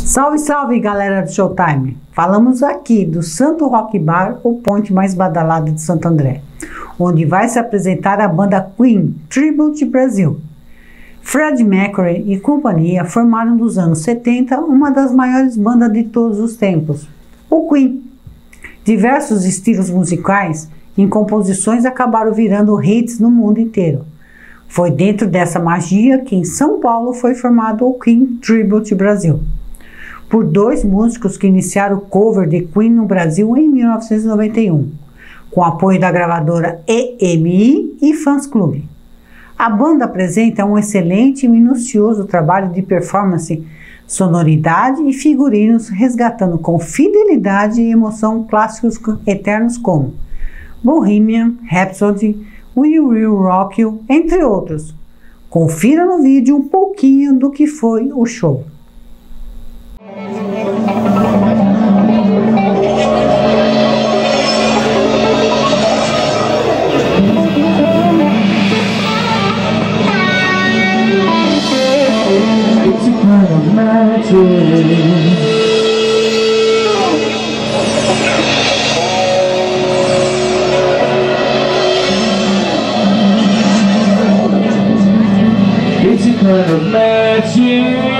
Salve, salve, galera do Showtime! Falamos aqui do Santo Rock Bar, o ponte mais badalado de Santo André, onde vai se apresentar a banda Queen, Tribute Brasil. Freddie Mercury e companhia formaram nos anos 70 uma das maiores bandas de todos os tempos, o Queen. Diversos estilos musicais em composições acabaram virando hits no mundo inteiro. Foi dentro dessa magia que em São Paulo foi formado o Queen Tribute Brasil, por dois músicos que iniciaram o cover de Queen no Brasil em 1991, com apoio da gravadora EMI e Fãs Clube. A banda apresenta um excelente e minucioso trabalho de performance, sonoridade e figurinos, resgatando com fidelidade e emoção clássicos eternos como Bohemian Rhapsody, We Will Rock You, entre outros. Confira no vídeo um pouquinho do que foi o show. It's a kind of magic. It's a kind of magic.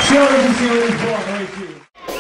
Senhoras e senhores, boa noite.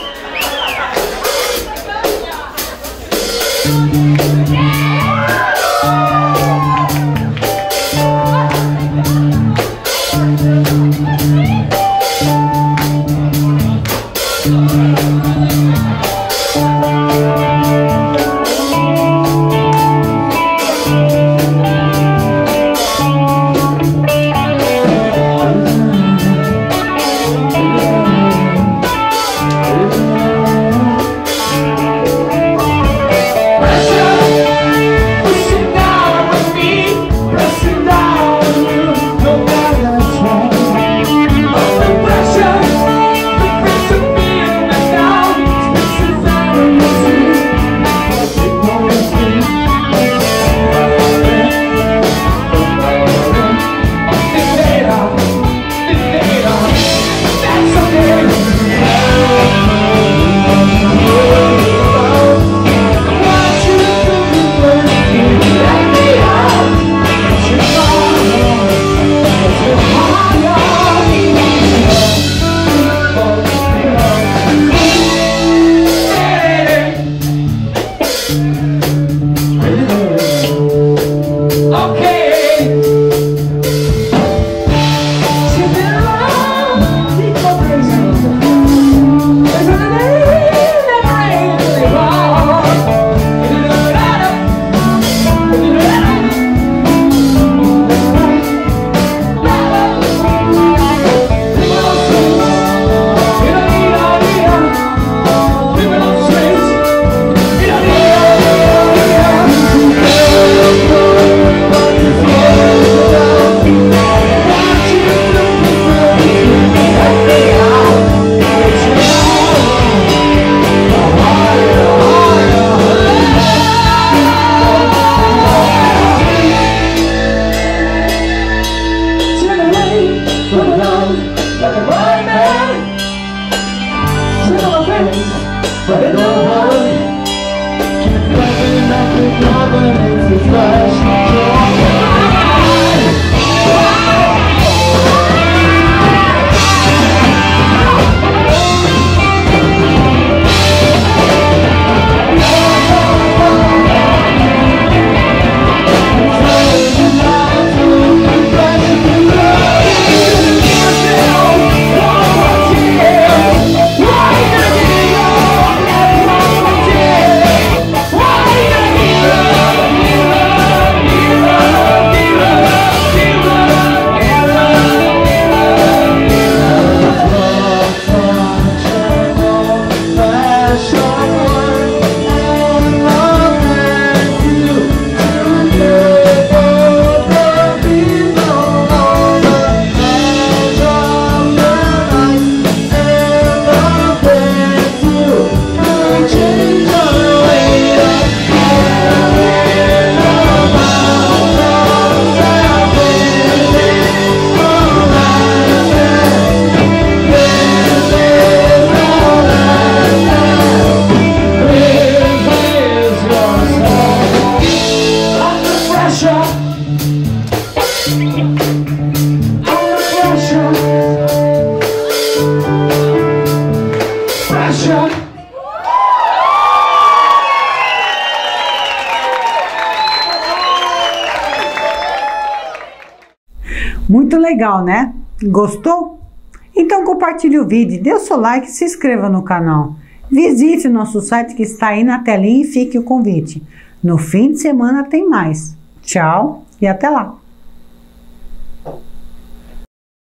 Muito legal, né? Gostou? Então compartilhe o vídeo, dê o seu like e se inscreva no canal. Visite o nosso site que está aí na telinha e fique o convite. No fim de semana tem mais. Tchau e até lá!